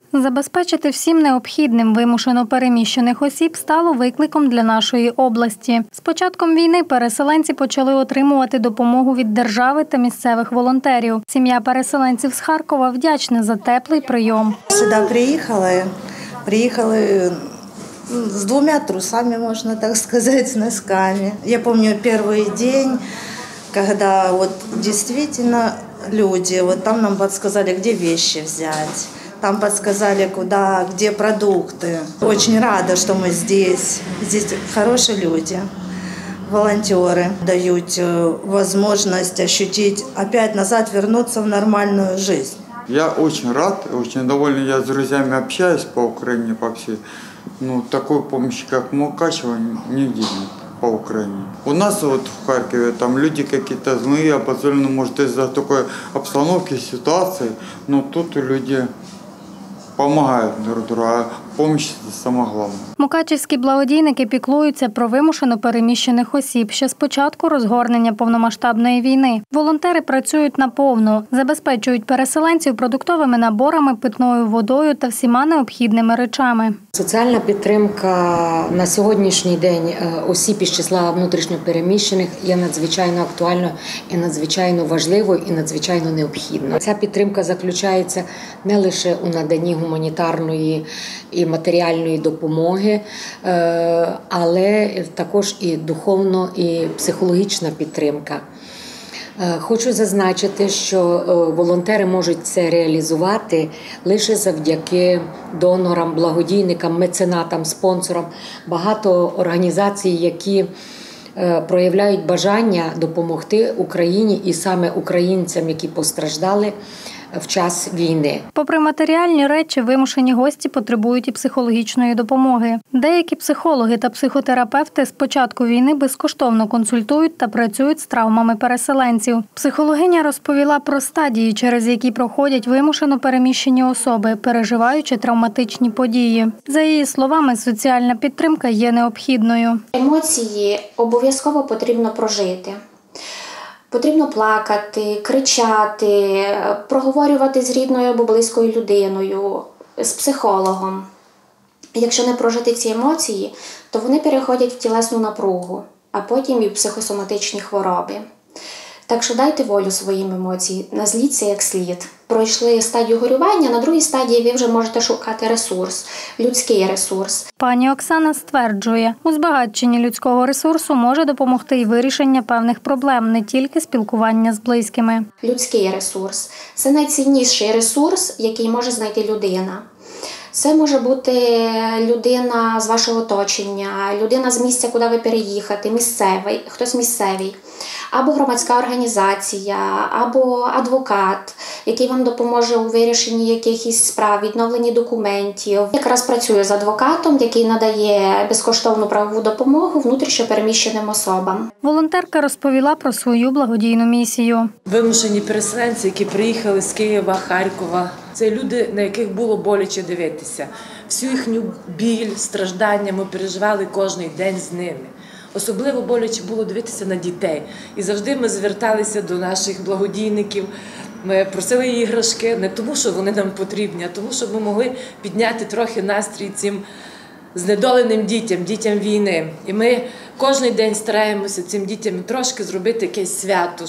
Забезпечити всім необхідним вимушено переміщених осіб стало викликом для нашої області. З початком війни переселенці почали отримувати допомогу від держави та місцевих волонтерів. Сім'я переселенців з Харкова вдячна за теплий прийом. Сюди приїхали с 2 трусами, можно так сказать, с носками. Я помню первый день, когда вот действительно люди, вот там нам подсказали, где вещи взять, там подсказали, куда, где продукты. Очень рада, что мы здесь. Здесь хорошие люди, волонтеры дают возможность ощутить, опять назад вернуться в нормальную жизнь. Я очень рад, очень доволен. Я с друзьями общаюсь по Украине, по всей. Ну, такой помощи, как Мукачево, нигде нет по Украине. У нас вот в Харькове там люди какие-то злые, обозлены, может, из-за такой обстановки, ситуации, но тут люди допомагають друг другу, а допомога – це саме головне. Мукачівські благодійники піклуються про вимушено переміщених осіб ще з початку розгорнення повномасштабної війни. Волонтери працюють наповну, забезпечують переселенців продуктовими наборами, питною водою та всіма необхідними речами. Соціальна підтримка на сьогоднішній день осіб із числа внутрішньопереміщених є надзвичайно актуальною і надзвичайно важливою і надзвичайно необхідною. Ця підтримка заключається не лише у наданні гуманітарної і матеріальної допомоги, але також і духовна і психологічна підтримка. Хочу зазначити, що волонтери можуть це реалізувати лише завдяки донорам, благодійникам, меценатам, спонсорам. Багато організацій, які проявляють бажання допомогти Україні і саме українцям, які постраждали в час війни. Попри матеріальні речі, вимушені гості потребують і психологічної допомоги. Деякі психологи та психотерапевти з початку війни безкоштовно консультують та працюють з травмами переселенців. Психологиня розповіла про стадії, через які проходять вимушено переміщені особи, переживаючи травматичні події. За її словами, соціальна підтримка є необхідною. Емоції обов'язково потрібно прожити. Потрібно плакати, кричати, проговорювати з рідною або близькою людиною, з психологом. Якщо не прожити ці емоції, то вони переходять в тілесну напругу, а потім і в психосоматичні хвороби. Так що дайте волю своїм емоціям, назліться як слід. Пройшли стадію горювання, на другій стадії ви вже можете шукати ресурс, людський ресурс. Пані Оксана стверджує, у збагаченні людського ресурсу може допомогти і вирішення певних проблем, не тільки спілкування з близькими. Людський ресурс – це найцінніший ресурс, який може знайти людина. Це може бути людина з вашого оточення, людина з місця, куди ви переїхати, місцевий, хтось місцевий, або громадська організація, або адвокат, який вам допоможе у вирішенні якихось справ, відновленні документів. Якраз працюю з адвокатом, який надає безкоштовну правову допомогу внутрішньо переміщеним особам. Волонтерка розповіла про свою благодійну місію. Вимушені переселенці, які приїхали з Києва, Харкова. Це люди, на яких було боляче дивитися. Всю їхню біль, страждання ми переживали кожен день з ними. Особливо боляче було дивитися на дітей. І завжди ми зверталися до наших благодійників. Ми просили іграшки не тому, що вони нам потрібні, а тому, щоб ми могли підняти трохи настрій цим знедоленим дітям війни. І ми кожен день стараємося цим дітям трошки зробити якесь свято,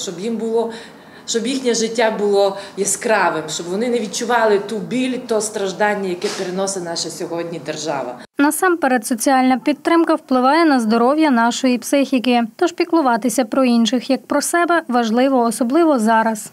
щоб їхнє життя було яскравим, щоб вони не відчували ту біль, то страждання, яке переносить наша сьогодні держава. Насамперед, соціальна підтримка впливає на здоров'я нашої психіки. Тож піклуватися про інших, як про себе, важливо, особливо зараз.